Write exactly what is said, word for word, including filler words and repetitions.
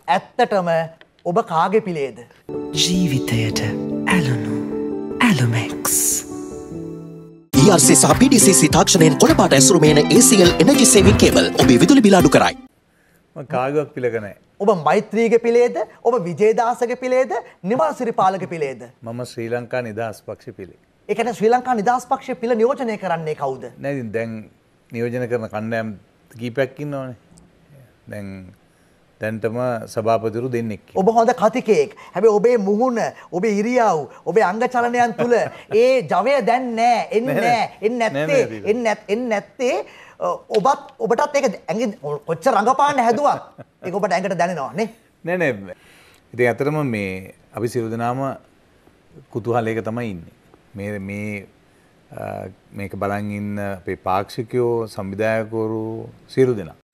ඇත්තටම ඔබ කාගේ පිලේද? ජීවිතයට ඇලුණු ඇලුමැක්ස්. E R C සහ P D C C තාක්ෂණයෙන් කොළපාට ඇසුරු මේන A C L energy saving cable ඔබේ විදුලි බිල අඩු කරයි. මම කාගේවත් පිළක නැහැ. ඔබ මෛත්‍රීගේ පිලේද? ඔබ විජේදාසගේ පිලේද? නිමල් සිරිපාලගේ පිලේද? මම ශ්‍රී ලංකා නිදහස් පක්ෂ පිළේ. ඒ කියන්නේ ශ්‍රී ලංකා නිදහස් පක්ෂයේ පිල නියෝජනය කරන්නේ කවුද? නෑ ඉතින් දැන් නියෝජනය කරන කණ්ඩායම් කීපයක් ඉන්නවනේ. දැන් දැන්ටම සභාපතිවරු දෙන්නෙක්. ඔබ හොඳ කතිකයෙක්. හැබැයි ඔබේ මුහුණ, ඔබේ ඉරියව්, ඔබේ අංග චලනයන් තුල ඒ ජවය දැන් නෑ. එන්නේ නෑ. එන්නේ නැත්තේ. එන්නේ එන්නේ නැත්තේ ඔබත් ඔබටත් ඒක ඇඟින් කොච්චර රඟපාන්න හැදුවත් ඒක ඔබට ඇඟට දැනෙනවා නේ? නෑ නෑ. ඉතින් ඇත්තටම මේ අපි සියලු දෙනාම කුතුහලයක තමයි ඉන්නේ. මේ මේ මේක බලන් ඉන්න අපේ පාක්ෂිකයෝ, සංවිධායකවරු සියලු දෙනා